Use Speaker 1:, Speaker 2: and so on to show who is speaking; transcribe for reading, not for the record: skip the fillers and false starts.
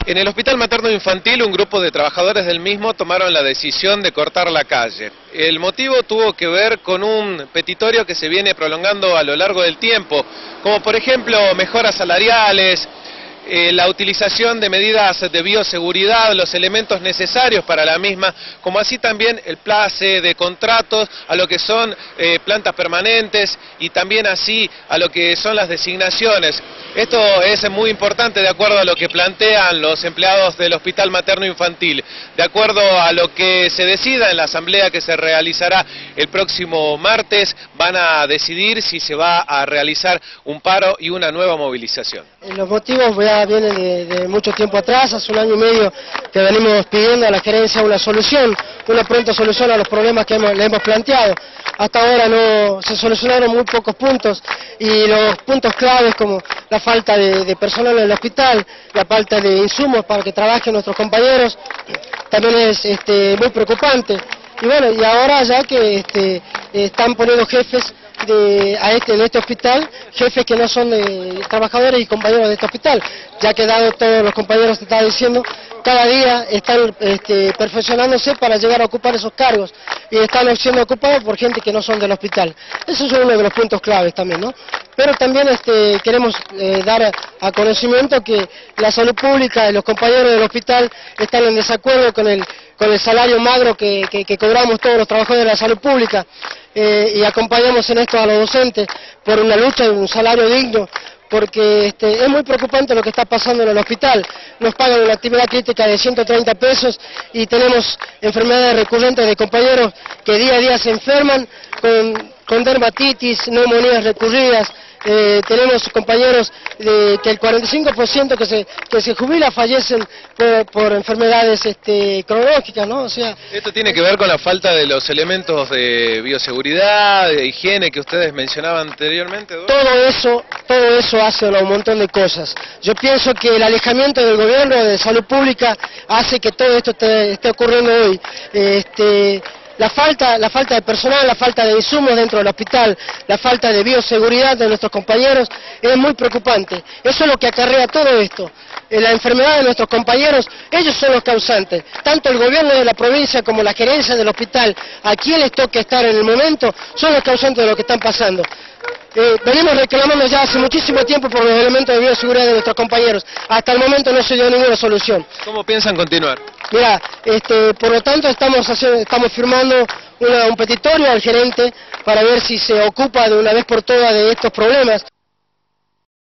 Speaker 1: En el Hospital Materno Infantil, un grupo de trabajadores del mismo tomaron la decisión de cortar la calle. El motivo tuvo que ver con un petitorio que se viene prolongando a lo largo del tiempo, como por ejemplo mejoras salariales, la utilización de medidas de bioseguridad, los elementos necesarios para la misma, como así también el place de contratos a lo que son plantas permanentes y también así a lo que son las designaciones. Esto es muy importante de acuerdo a lo que plantean los empleados del Hospital Materno Infantil, de acuerdo a lo que se decida en la asamblea que se realizará el próximo martes, van a decidir si se va a realizar un paro y una nueva movilización.
Speaker 2: Los motivos ya vienen de mucho tiempo atrás, hace un año y medio que venimos pidiendo a la gerencia una solución, una pronta solución a los problemas que le hemos planteado. Hasta ahora no se solucionaron muy pocos puntos y los puntos claves como la falta de personal en el hospital, la falta de insumos para que trabajen nuestros compañeros, también es muy preocupante. Y bueno, y ahora ya que están poniendo jefes en este hospital, jefes que no son trabajadores y compañeros de este hospital, ya que dado todos los compañeros te estaba diciendo, cada día están perfeccionándose para llegar a ocupar esos cargos y están siendo ocupados por gente que no son del hospital. Eso es uno de los puntos claves también, ¿no? Pero también queremos dar a conocimiento que la salud pública y los compañeros del hospital están en desacuerdo con el salario magro que cobramos todos los trabajadores de la salud pública y acompañamos en esto a los docentes por una lucha y un salario digno, porque es muy preocupante lo que está pasando en el hospital. Nos pagan una actividad crítica de 130 pesos y tenemos enfermedades recurrentes de compañeros que día a día se enferman con dermatitis, neumonías recurridas. Tenemos compañeros que el 45% que se jubila fallecen por enfermedades cronológicas, ¿no? O sea,
Speaker 1: ¿esto tiene que ver con la falta de los elementos de bioseguridad, de higiene que ustedes mencionaban anteriormente, ¿no?
Speaker 2: Todo eso hace un montón de cosas. Yo pienso que el alejamiento del gobierno de salud pública hace que todo esto esté ocurriendo hoy. La falta de personal, la falta de insumos dentro del hospital, la falta de bioseguridad de nuestros compañeros es muy preocupante. Eso es lo que acarrea todo esto. La enfermedad de nuestros compañeros, ellos son los causantes. Tanto el gobierno de la provincia como la gerencia del hospital, a quien les toque estar en el momento, son los causantes de lo que están pasando. Venimos reclamando ya hace muchísimo tiempo por los elementos de bioseguridad de nuestros compañeros. Hasta el momento no se dio ninguna solución.
Speaker 1: ¿Cómo piensan continuar?
Speaker 2: Mira, por lo tanto estamos firmando un petitorio al gerente para ver si se ocupa de una vez por todas de estos problemas.